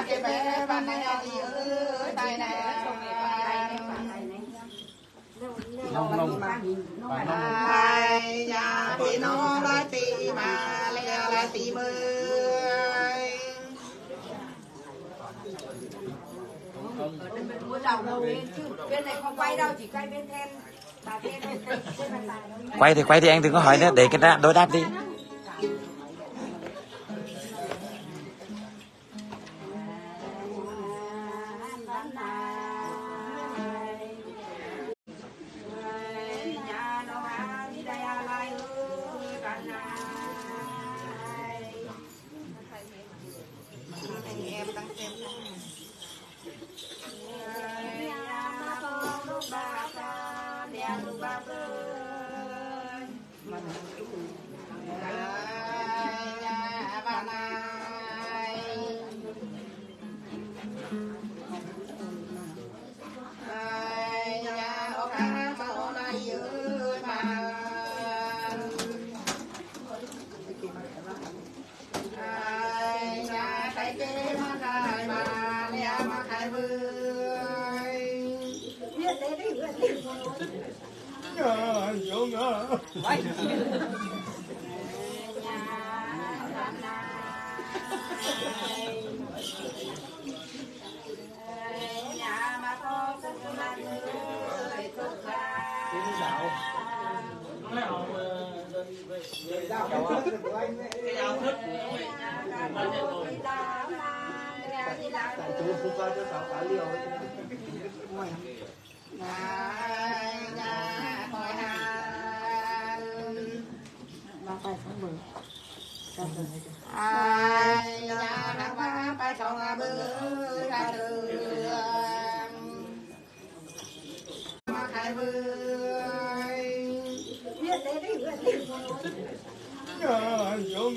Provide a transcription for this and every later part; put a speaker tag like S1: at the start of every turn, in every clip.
S1: cái bé ban này đi ơi tay này ai nhà thì nó lại tì mà lại tì mười bên này không quay đâu chỉ quay bên then
S2: quay thì anh đừng có hỏi nữa để cái đối đáp đi. ai nhà nắng ba bay sông bơi ra đường mà khai bơi biết đấy đấy nhung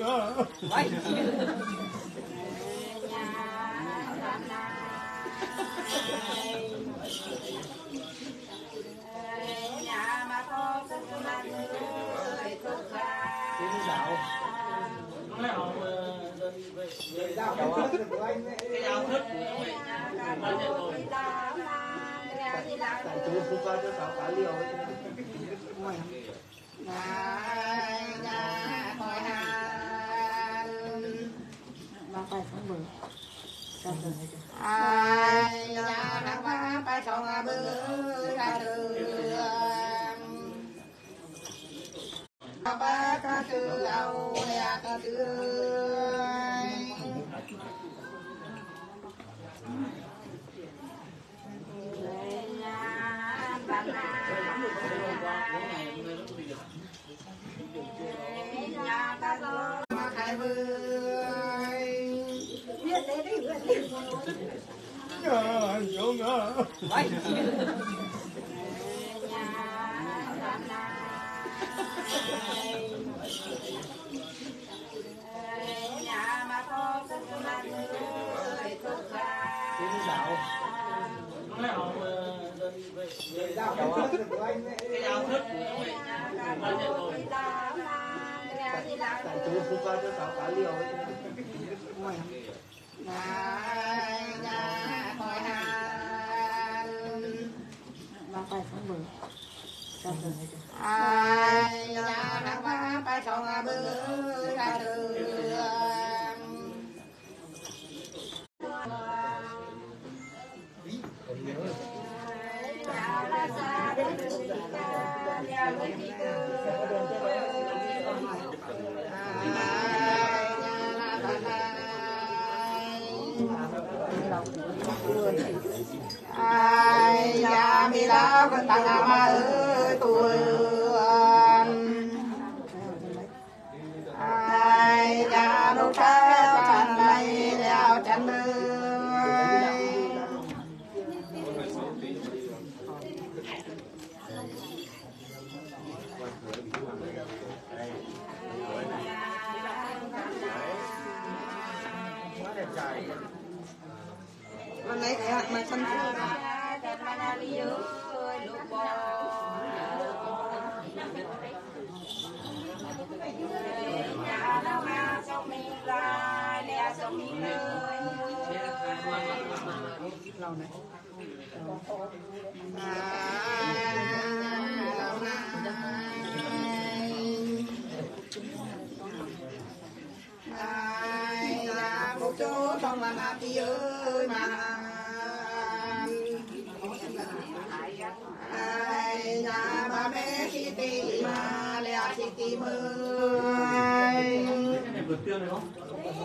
S2: nhà mà có sức mạnh người thuộc ai nhà nắng ba bay sông bơi ra đường ba ca từ lâu nhà ca từ nhà ta lo mà khai bơi biết đấy đấy nhung nhà mà có sức mạnh người thuộc ai nhà nắng ba bay sông bơi ra đường ai nhà mi lao con tăng mà ơi tuổi ai nhà đâu treo tràn này leo tràn nơi lần này cái hạt mà sân
S1: เราnày một chỗ trong là nạp đi ơi mà nhà ba mẹ khi tì mà lẹ khi tì mưa
S3: vượt tương này không?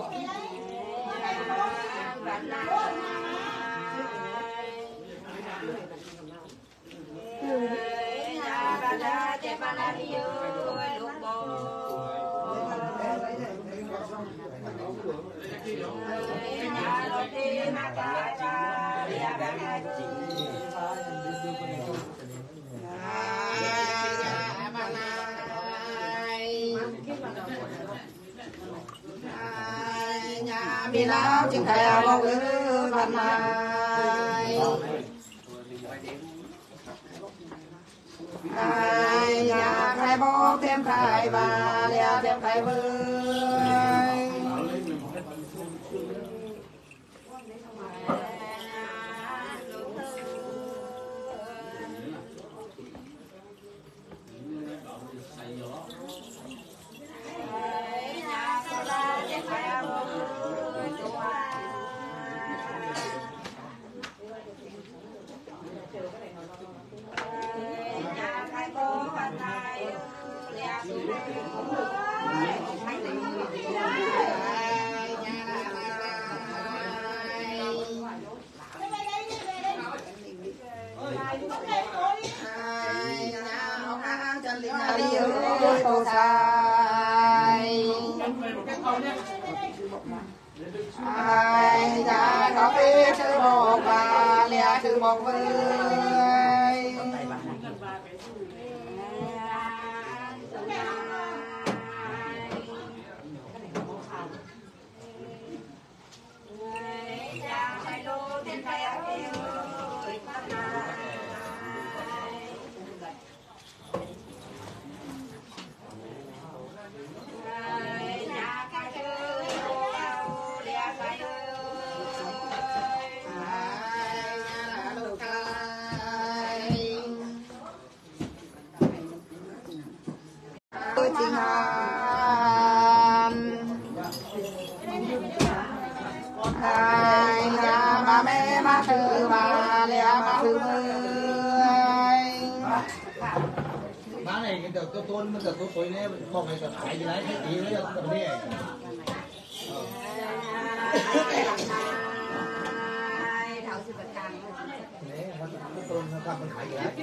S1: nhà mi lao chừng khai bao ư văn mai nhà khai bao thêm khai và leo thêm khai vơi đi ơi cô sai nhà có phê chữ một và lẹ chữ một với Chính Hàn nhà ba mẹ má thư bà lẹ má thư
S3: má này cái đợt tôn nó đợt tôn tối này một ngày tập phải gì đấy thấy gì đấy tập này đấy nó tôn nó tập mình phải gì đấy